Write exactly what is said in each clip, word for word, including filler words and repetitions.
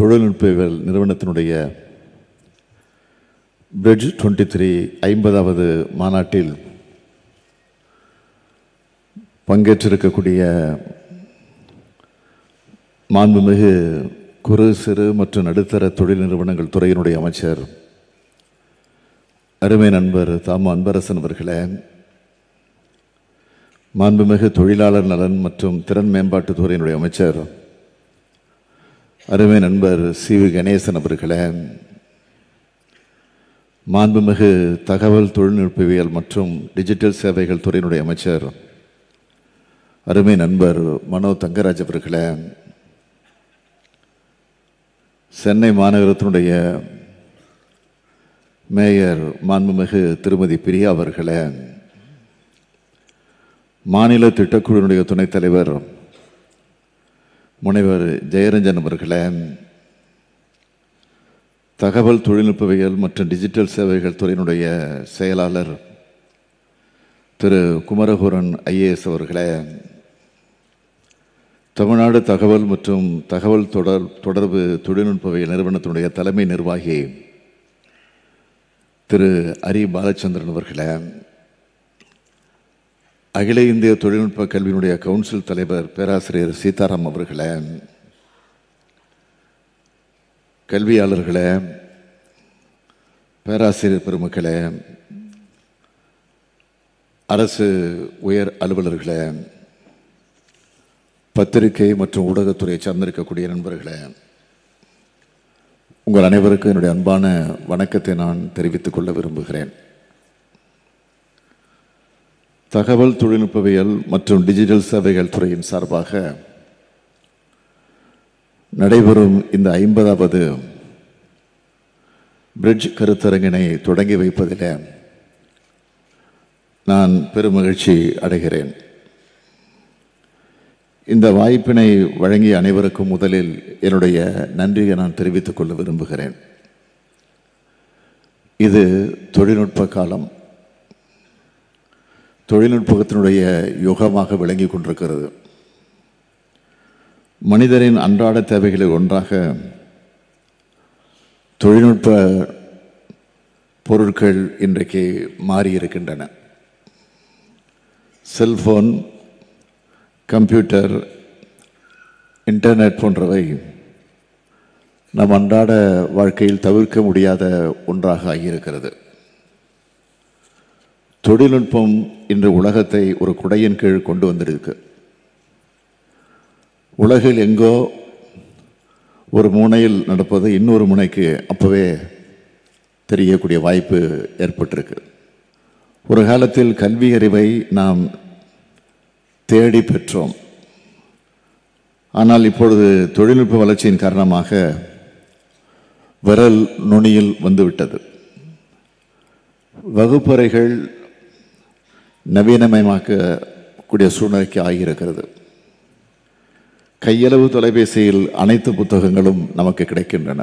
தொழில்நுட்பவியல் நிறுவனத்தினுடைய bridge twenty three ஐம்பதாவது மாநாட்டில் பங்கேற்றிருக்கக்கூடிய மாண்புமிகு குறு சிறு மற்றும் நடுத்தர தொழில் நிறுவனங்கள் துறையினுடைய அமைச்சர் அருமை நண்பர் தாமு அன்பரசன் அவர்களே, மாண்புமிகு தொழிலாளர் நலன் மற்றும் திறன் மேம்பாட்டுத் துறையினுடைய அமைச்சர் அருமை நண்பர் சி வி கணேசன் அவர்களே, மாண்புமிகு தகவல் தொழில்நுட்பவியல் மற்றும் டிஜிட்டல் சேவைகள் துறையினுடைய அமைச்சர் அருமை நண்பர் மனோ தங்கராஜ் அவர்களே, சென்னை மாநகரத்தினுடைய மேயர் மாண்புமிகு திருமதி பிரியா அவர்களே, மாநில திட்டக்குழுவினுடைய துணைத் தலைவர் முனைவர் ஜெயரஞ்சன் அவர்களே, தகவல் தொழில்நுட்பவியல் மற்றும் டிஜிட்டல் சேவைகள் துறையினுடைய செயலாளர் திரு குமரகுரன் ஐஏஎஸ் அவர்களே, தமிழ்நாடு தகவல் மற்றும் தகவல் தொடர் தொடர்பு தொழில்நுட்பவியல் நிறுவனத்தினுடைய தலைமை நிர்வாகி திரு அரி பாலச்சந்திரன் அவர்களே, அகில இந்திய தொழில்நுட்ப கல்வியினுடைய கவுன்சில் தலைவர் பேராசிரியர் சீதாராம் அவர்களே, கல்வியாளர்களே, பேராசிரியர் பெருமக்களே, அரசு உயர் அலுவலர்களே, பத்திரிகை மற்றும் ஊடகத்துறையை சார்ந்திருக்கக்கூடிய நண்பர்களே, உங்கள் அனைவருக்கும் என்னுடைய அன்பான வணக்கத்தை நான் தெரிவித்துக் கொள்ள விரும்புகிறேன். தகவல் தொழில்நுட்பவியல் மற்றும் டிஜிட்டல் சேவைகள் துறையின் சார்பாக நடைபெறும் இந்த ஐம்பதாவது பிரிட்ஜ் கருத்தரங்கினை தொடங்கி வைப்பதில் நான் பெருமகிழ்ச்சி அடைகிறேன். இந்த வாய்ப்பினை வழங்கிய அனைவருக்கும் முதலில் என்னுடைய நன்றியை நான் தெரிவித்துக் கொள்ள விரும்புகிறேன். இது தொழில்நுட்ப காலம், தொழில்நுட்பத்தினுடைய யுகமாக விளங்கி கொண்டிருக்கிறது. மனிதரின் அன்றாட தேவைகளில் ஒன்றாக தொழில்நுட்ப பொருட்கள் இன்றைக்கு மாறியிருக்கின்றன. செல்போன், கம்ப்யூட்டர், இன்டர்நெட் போன்றவை நம் அன்றாட வாழ்க்கையில் தவிர்க்க முடியாத ஒன்றாக ஆகியிருக்கிறது. தொழில்நுட்பம் இன்று உலகத்தை ஒரு குடையின் கீழ் கொண்டு வந்திருக்கு. உலகில் எங்கோ ஒரு முனையில் நடப்பது இன்னொரு முனைக்கு அப்பவே தெரியக்கூடிய வாய்ப்பு ஏற்பட்டிருக்கு. ஒரு காலத்தில் கல்வி அறிவை நாம் தேடி பெற்றோம். ஆனால் இப்பொழுது தொழில்நுட்ப வளர்ச்சியின் காரணமாக விரல் நுனியில் வந்துவிட்டது. வகுப்பறைகள் நவீனமயமாக்கக்கூடிய சூழ்நிலைக்கு ஆகியிருக்கிறது. கையளவு தொலைபேசியில் அனைத்து புத்தகங்களும் நமக்கு கிடைக்கின்றன.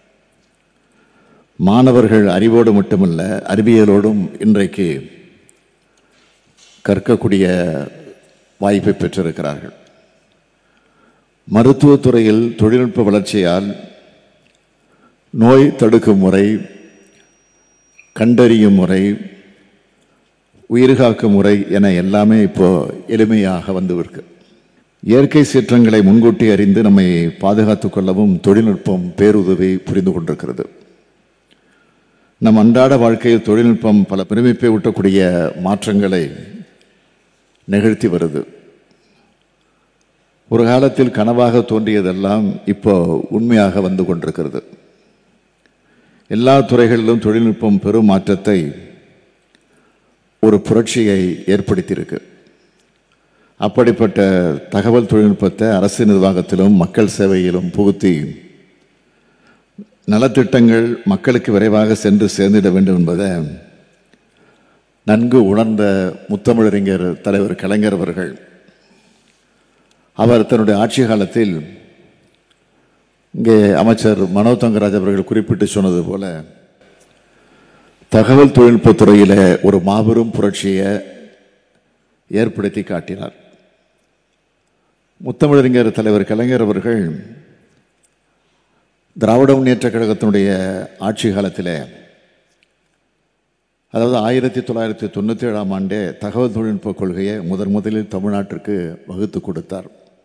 மாணவர்கள் அறிவோடு மட்டுமல்ல, அறிவியலோடும் இன்றைக்கு கற்கக்கூடிய வாய்ப்பை பெற்றிருக்கிறார்கள். மருத்துவத்துறையில் தொழில்நுட்ப வளர்ச்சியால் நோய் தடுக்கும் முறை, கண்டறியும் முறை, உயிர்காக்கும் முறை என எல்லாமே இப்போ எளிமையாக வந்துவிருக்கு. இயற்கை சீற்றங்களை முன்கூட்டி அறிந்து நம்மை பாதுகாத்துக் கொள்ளவும் தொழில்நுட்பம் பேருதவி புரிந்து கொண்டிருக்கிறது. நம் அன்றாட வாழ்க்கையில் தொழில்நுட்பம் பல பிரமிப்பை ஊட்டக்கூடிய மாற்றங்களை நிகழ்த்தி வருது. ஒரு காலத்தில் கனவாக தோன்றியதெல்லாம் இப்போ உண்மையாக வந்து கொண்டிருக்கிறது. எல்லா துறைகளிலும் தொழில்நுட்பம் பெரும் மாற்றத்தை, ஒரு புரட்சியை ஏற்படுத்தியிருக்கு. அப்படிப்பட்ட தகவல் தொழில்நுட்பத்தை அரசு நிர்வாகத்திலும் மக்கள் சேவையிலும் புகுத்தி நலத்திட்டங்கள் மக்களுக்கு விரைவாக சென்று சேர்ந்திட வேண்டும் என்பதை நன்கு உணர்ந்த முத்தமிழறிஞர் தலைவர் கலைஞர் அவர்கள், அவர் தன்னுடைய ஆட்சி காலத்தில் இங்கே அமைச்சர் மனோ தங்கராஜ் அவர்கள் குறிப்பிட்டு சொன்னது போல தகவல் தொழில்நுட்பத்துறையில் ஒரு மாபெரும் புரட்சியை ஏற்படுத்தி காட்டினார். முத்தமிழறிஞர் தலைவர் கலைஞர் அவர்கள் திராவிட முன்னேற்றக் கழகத்தினுடைய ஆட்சி காலத்தில், அதாவது ஆயிரத்தி தொள்ளாயிரத்தி தொண்ணூற்றி ஏழாம் ஆண்டே தகவல் தொழில்நுட்ப கொள்கையை முதன் முதலில் தமிழ்நாட்டிற்கு வகுத்து கொடுத்தார்.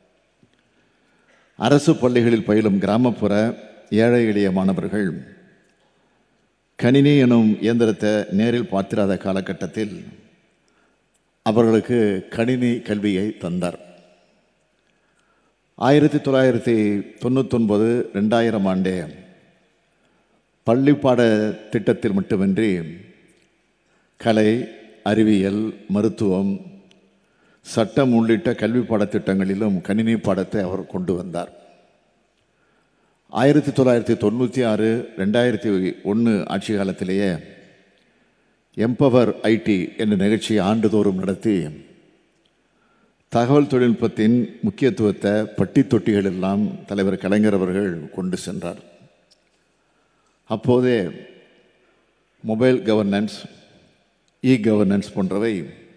அரசு பள்ளிகளில் பயிலும் கிராமப்புற ஏழை எளிய மாணவர்கள் கணினி எனும் இயந்திரத்தை நேரில் பார்த்திராத காலகட்டத்தில் அவர்களுக்கு கணினி கல்வியை தந்தார். ஆயிரத்தி தொள்ளாயிரத்தி தொண்ணூத்தொன்பது ரெண்டாயிரம் ஆண்டே பள்ளி பாட திட்டத்தில் மட்டுமின்றி கலை, அறிவியல், மருத்துவம், சட்டம் உள்ளிட்ட கல்வி பாடத்திட்டங்களிலும் கணினி பாடத்தை அவர் கொண்டு வந்தார். ஆயிரத்தி தொள்ளாயிரத்தி தொண்ணூற்றி ஆறு ரெண்டாயிரத்தி ஒன்று ஆட்சி காலத்திலேயே எம்பவர் ஐடி என்ற நிகழ்ச்சியை ஆண்டுதோறும் நடத்தி தகவல் தொழில்நுட்பத்தின் முக்கியத்துவத்தை பட்டி தொட்டிகள் எல்லாம் தலைவர் கலைஞர் அவர்கள் கொண்டு சென்றார். அப்போதே மொபைல் கவர்னன்ஸ், இ கவர்னன்ஸ் போன்றவை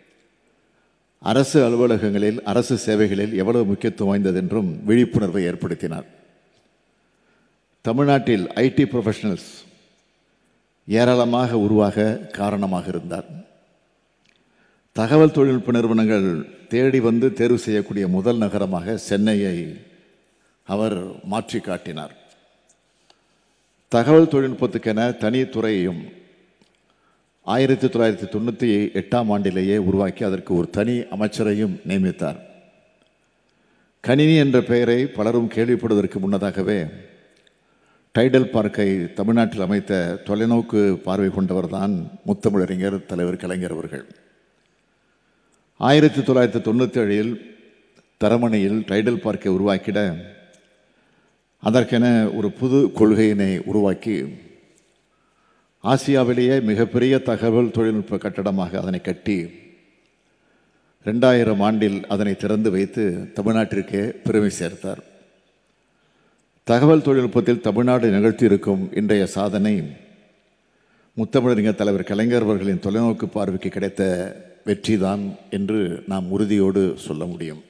அரசு அலுவலகங்களில், அரசு சேவைகளில் எவ்வளவு முக்கியத்துவம் வாய்ந்தது என்றும் விழிப்புணர்வை ஏற்படுத்தினார். தமிழ்நாட்டில் ஐடி ப்ரொஃபஷனல்ஸ் ஏராளமாக உருவாக காரணமாக இருந்தார். தகவல் தொழில்நுட்ப நிறுவனங்கள் தேடி வந்து தேர்வு செய்யக்கூடிய முதல் நகரமாக சென்னையை அவர் மாற்றி காட்டினார். தகவல் தொழில்நுட்பத்துக்கென தனி துறையையும் ஆயிரத்தி தொள்ளாயிரத்தி தொண்ணூற்றி எட்டாம் ஆண்டிலேயே உருவாக்கி அதற்கு ஒரு தனி அமைச்சரையும் நியமித்தார். கணினி என்ற பெயரை பலரும் கேள்விப்படுவதற்கு முன்னதாகவே டைடல் பார்க்கை தமிழ்நாட்டில் அமைத்த தொலைநோக்கு பார்வை கொண்டவர்தான் முத்தமிழறிஞர் தலைவர் கலைஞர் அவர்கள். ஆயிரத்தி தொள்ளாயிரத்தி தொண்ணூற்றி ஏழில் தரமணியில் டைடல் பார்க்கை உருவாக்கிட அதற்கென ஒரு புது கொள்கையினை உருவாக்கி ஆசியாவிலேயே மிகப்பெரிய தகவல் தொழில்நுட்ப கட்டடமாக அதனை கட்டி ரெண்டாயிரம் ஆண்டில் அதனை திறந்து வைத்து தமிழ்நாட்டிற்கே பெருமை சேர்த்தார். தகவல் தொழில்நுட்பத்தில் தமிழ்நாடு நிகழ்த்தி இருக்கும் இன்றைய சாதனை முத்தமிழறிஞர் தலைவர் கலைஞர் அவர்களின் தொலைநோக்கு பார்வைக்கு கிடைத்த வெற்றிதான் என்று நாம் உறுதியோடு சொல்ல முடியும்.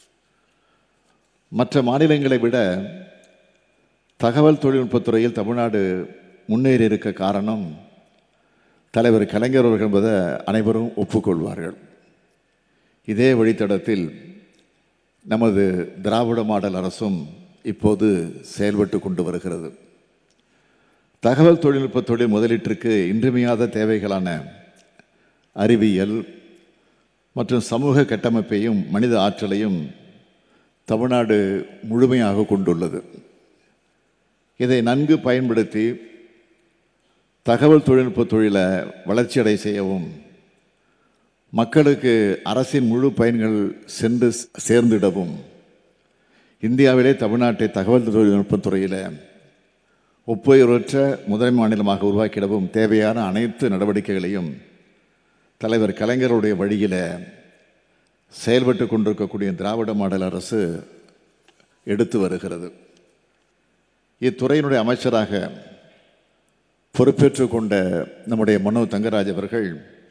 மற்ற மாநிலங்களை விட தகவல் தொழில்நுட்பத்துறையில் தமிழ்நாடு முன்னேறி இருக்க காரணம் தலைவர் கலைஞர் அவர்கள் என்பதை அனைவரும் ஒப்புக்கொள்வார்கள். இதே வழித்தடத்தில் நமது திராவிட மாடல் அரசும் இப்போது செயல்பட்டு கொண்டு வருகிறது. தகவல் தொழில்நுட்ப தொழில் முதலீட்டிற்கு இன்றியமையாத தேவைகளான அறிவியல் மற்றும் சமூக கட்டமைப்பையும் மனித ஆற்றலையும் தமிழ்நாடு முழுமையாக கொண்டுள்ளது. இதை நன்கு பயன்படுத்தி தகவல் தொழில்நுட்ப தொழிலை வளர்ச்சியடை செய்யவும் மக்களுக்கு அரசின் முழு பயன்கள் சென்று சேர்ந்திடவும் இந்தியாவிலே தமிழ்நாட்டை தகவல் தொழில்நுட்பத் துறையில் ஒப்புயர்வற்ற முதன்மை மாநிலமாக உருவாக்கிடவும் தேவையான அனைத்து நடவடிக்கைகளையும் தலைவர் கலைஞருடைய வழியில் செயல்பட்டு கொண்டிருக்கக்கூடிய திராவிட மாடல் அரசு எடுத்து வருகிறது. இத்துறையினுடைய அமைச்சராக பொறுப்பேற்று கொண்ட நம்முடைய மனோ தங்கராஜ் அவர்கள்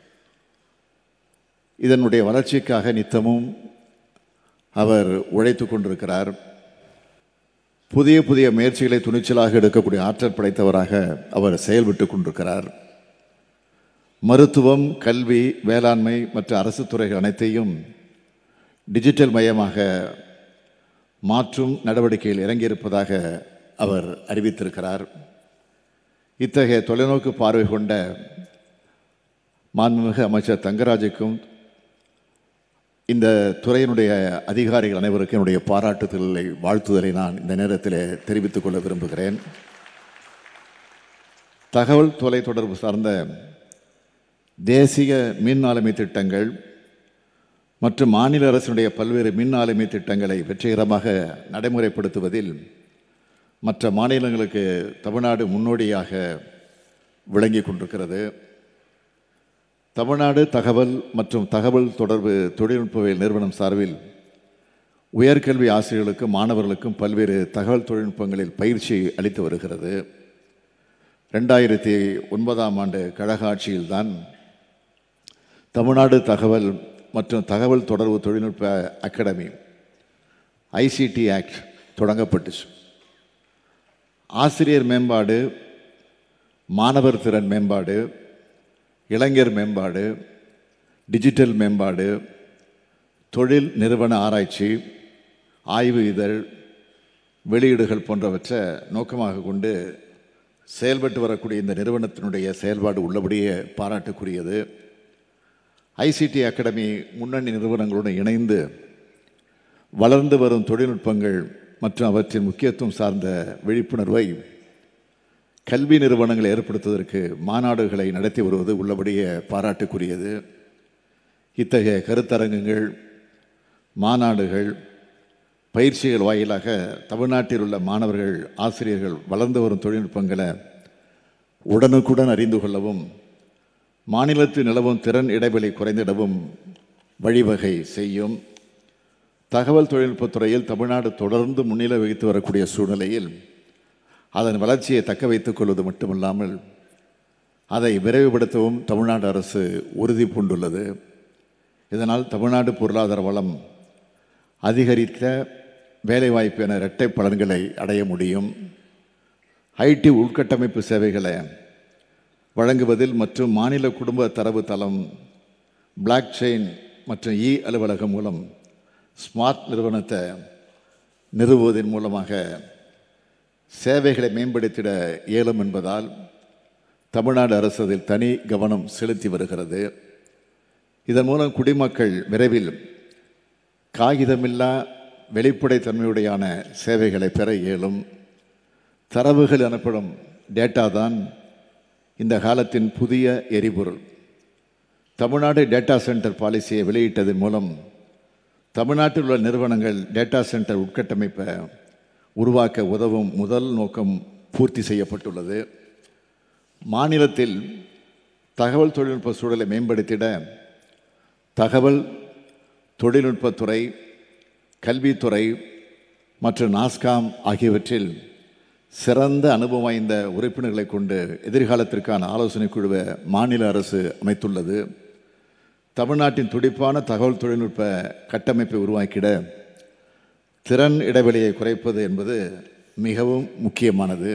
இதனுடைய வளர்ச்சிக்காக நித்தமும் அவர் உழைத்து கொண்டிருக்கிறார். புதிய புதிய முயற்சிகளை துணிச்சலாக எடுக்கக்கூடிய ஆற்றல் படைத்தவராக அவர் செயல்பட்டு கொண்டிருக்கிறார். மருத்துவம், கல்வி, வேளாண்மை மற்ற அரசு துறைகள் அனைத்தையும் டிஜிட்டல் மயமாக மாற்றும் நடவடிக்கையில் இறங்கியிருப்பதாக அவர் அறிவித்திருக்கிறார். இத்தகைய தொலைநோக்கு பார்வை கொண்ட மாண்புமிகு அமைச்சர் தங்கராஜுக்கும் இந்த துறையினுடைய அதிகாரிகள் அனைவருக்கும் என்னுடைய பாராட்டுதலை, வாழ்த்துதலை நான் இந்த நேரத்தில் தெரிவித்துக் கொள்ள விரும்புகிறேன். தகவல் தொலை தொடர்பு சார்ந்த தேசிய மின் ஆளுமை திட்டங்கள் மற்றும் மாநில அரசினுடைய பல்வேறு மின் ஆளுமை திட்டங்களை வெற்றிகரமாக நடைமுறைப்படுத்துவதில் மற்ற மாநிலங்களுக்கு தமிழ்நாடு முன்னோடியாக விளங்கி கொண்டிருக்கிறது. தமிழ்நாடு தகவல் மற்றும் தகவல் தொடர்பு தொழில்நுட்பவியல் நிறுவனம் சார்பில் உயர்கல்வி ஆசிரியர்களுக்கும் மாணவர்களுக்கும் பல்வேறு தகவல் தொழில்நுட்பங்களில் பயிற்சி அளித்து வருகிறது. ரெண்டாயிரத்தி ஒன்பதாம் ஆண்டு கழக ஆட்சியில்தான் தமிழ்நாடு தகவல் மற்றும் தகவல் தொடர்பு தொழில்நுட்ப அகாடமி ஐசிடி ஆக்ட் தொடங்கப்பட்டுச்சு. ஆசிரியர் மேம்பாடு, மாணவர் திறன் மேம்பாடு, இளைஞர் மேம்பாடு, டிஜிட்டல் மேம்பாடு, தொழில் நிறுவன ஆராய்ச்சி, ஆய்வு இதழ், வெளியீடுகள் போன்றவற்றை நோக்கமாக கொண்டு செயல்பட்டு வரக்கூடிய இந்த நிறுவனத்தினுடைய செயல்பாடு உள்ளபடியே பாராட்டுக்குரியது. ஐசிடி அகாடமி முன்னணி நிறுவனங்களுடன் இணைந்து வளர்ந்து வரும் தொழில்நுட்பங்கள் மற்றும் அவற்றின் முக்கியத்துவம் சார்ந்த விழிப்புணர்வை கல்வி நிறுவனங்களை ஏற்படுத்துவதற்கு மாநாடுகளை நடத்தி வருவது உள்ளபடியே பாராட்டுக்குரியது. இத்தகைய கருத்தரங்குகள், மாநாடுகள், பயிற்சிகள் வாயிலாக தமிழ்நாட்டில் உள்ள மாணவர்கள், ஆசிரியர்கள் வளர்ந்து வரும் தொழில்நுட்பங்களை உடனுக்குடன் அறிந்து கொள்ளவும், மாநிலத்தில் நிலவும் திறன் இடைவெளி குறைந்திடவும் வழிவகை செய்யும். தகவல் தொழில்நுட்பத்துறையில் தமிழ்நாடு தொடர்ந்து முன்னிலை வகித்து வரக்கூடிய சூழ்நிலையில் அதன் வளர்ச்சியை தக்க வைத்துக் கொள்வது மட்டுமல்லாமல் அதை விரைவுபடுத்தவும் தமிழ்நாடு அரசு உறுதி பூண்டுள்ளது. இதனால் தமிழ்நாடு பொருளாதார வளம் அதிகரித்த வேலைவாய்ப்பு என இரட்டை பலன்களை அடைய முடியும். ஐடி உள்கட்டமைப்பு சேவைகளை வழங்குவதில் மற்றும் மாநில குடும்ப தரவு தளம், பிளாக் செயின் மற்றும் இ அலுவலகம் மூலம் ஸ்மார்ட் நிறுவனத்தை நிறுவுவதன் மூலமாக சேவைகளை மேம்படுத்திட இயலும் என்பதால் தமிழ்நாடு அரசு அதில் தனி கவனம் செலுத்தி வருகிறது. இதன் மூலம் குடிமக்கள் விரைவில் காகிதமில்லா வெளிப்படைத்தன்மையுடையான சேவைகளை பெற இயலும். தரவுகள் எனப்படும் டேட்டா தான் இந்த காலத்தின் புதிய எரிபொருள். தமிழ்நாடு டேட்டா சென்டர் பாலிசியை வெளியிட்டதன் மூலம் தமிழ்நாட்டில் உள்ள நிறுவனங்கள் டேட்டா சென்டர் உட்கட்டமைப்பை உருவாக்க உதவும் முதல் நோக்கம் பூர்த்தி செய்யப்பட்டுள்ளது. மாநிலத்தில் தகவல் தொழில்நுட்ப சூழலை மேம்படுத்திட தகவல் தொழில்நுட்பத்துறை, கல்வித்துறை மற்றும் நாஸ்காம் ஆகியவற்றில் சிறந்த அனுபவம் வாய்ந்த உறுப்பினர்களை கொண்டு எதிர்காலத்திற்கான ஆலோசனை குழுவை மாநில அரசு அமைத்துள்ளது. தமிழ்நாட்டின் துடிப்பான தகவல் தொழில்நுட்ப கட்டமைப்பை உருவாக்கிட திறன் இடைவெளியை குறைப்பது என்பது மிகவும் முக்கியமானது.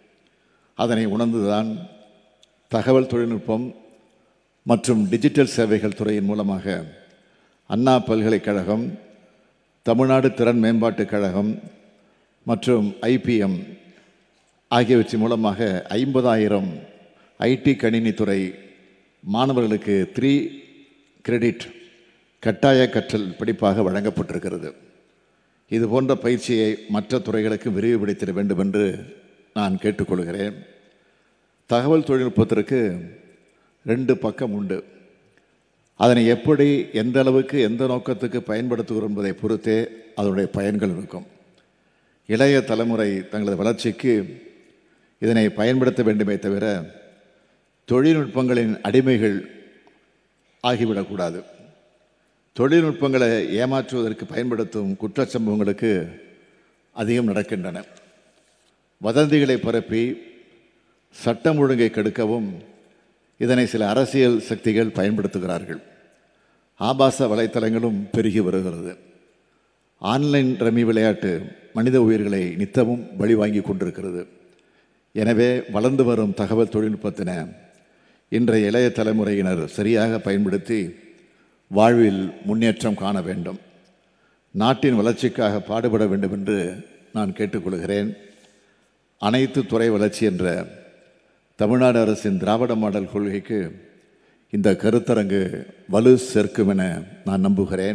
அதனை உணர்ந்துதான் தகவல் தொழில்நுட்பம் மற்றும் டிஜிட்டல் சேவைகள் துறையின் மூலமாக அண்ணா பல்கலைக்கழகம், தமிழ்நாடு திறன் மேம்பாட்டுக் கழகம் மற்றும் ஐபிஎம் ஆகியவற்றின் மூலமாக ஐம்பதாயிரம் ஐடி கணினித்துறை மாணவர்களுக்கு த்ரீ கிரெடிட் கட்டாய கற்றல் படிப்பாக வழங்கப்பட்டிருக்கிறது. இது போன்ற பயிற்சியை மற்ற துறைகளுக்கு விரிவுபடுத்திட வேண்டும் என்று நான் கேட்டுக்கொள்கிறேன். தகவல் தொழில்நுட்பத்திற்கு ரெண்டு பக்கம் உண்டு. அதனை எப்படி, எந்த அளவுக்கு, எந்த நோக்கத்துக்கு பயன்படுத்துகிறோம் என்பதை பொறுத்தே அதனுடைய பயன்கள் இருக்கும். இளைய தலைமுறை தங்களது வளர்ச்சிக்கு இதனை பயன்படுத்த வேண்டுமே தவிர தொழில்நுட்பங்களின் அடிமைகள் ஆகிவிடக்கூடாது. தொழில்நுட்பங்களை ஏமாற்றுவதற்கு பயன்படுத்தும் குற்றச்சம்பவங்களுக்கு அதிகம் நடக்கின்றன. வதந்திகளை பரப்பி சட்டம் ஒழுங்கை கெடுக்கவும் இதனை சில அரசியல் சக்திகள் பயன்படுத்துகிறார்கள். ஆபாச வலைத்தளங்களும் பெருகி வருகிறது. ஆன்லைன் ரம்மி விளையாட்டு மனித உயிர்களை நித்தமும் பலி வாங்கி கொண்டிருக்கிறது. எனவே வளர்ந்து வரும் தகவல் தொழில்நுட்பத்தின இன்றைய இளைய தலைமுறையினர் சரியாக பயன்படுத்தி வாழ்வில் முன்னேற்றம் காண வேண்டும். நாட்டின் வளர்ச்சிக்காக பாடுபட வேண்டும் என்று நான் கேட்டுக்கொள்கிறேன். அனைத்து துறை வளர்ச்சி என்ற தமிழ்நாடு அரசின் திராவிட மாடல் கொள்கைக்கு இந்த கருத்தரங்கு வலு சேர்க்கும் என நான் நம்புகிறேன்.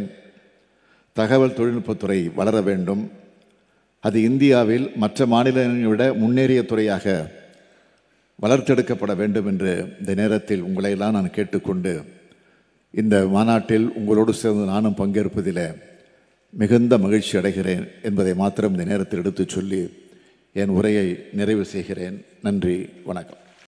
தகவல் தொழில்நுட்பத்துறை வளர வேண்டும். அது இந்தியாவில் மற்ற மாநிலங்களை விட முன்னேறிய துறையாக வளர்த்தெடுக்கப்பட வேண்டும் என்று இந்த நேரத்தில் உங்களையெல்லாம் நான் கேட்டுக்கொண்டு, இந்த மாநாட்டில் உங்களோடு சேர்ந்து நானும் பங்கேற்பதில் மிகுந்த மகிழ்ச்சி அடைகிறேன் என்பதை மாத்திரம் இந்த நேரத்தில் எடுத்து சொல்லி என் உரையை நிறைவு செய்கிறேன். நன்றி, வணக்கம்.